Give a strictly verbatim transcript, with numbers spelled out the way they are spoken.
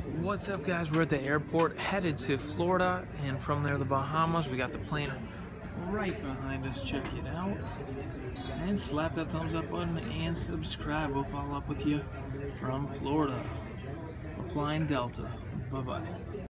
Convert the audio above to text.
What's up, guys? We're at the airport headed to Florida, and from there the Bahamas. We got the plane right behind us. Check it out and slap that thumbs up button and subscribe. We'll follow up with you from Florida. We're flying Delta. Bye bye.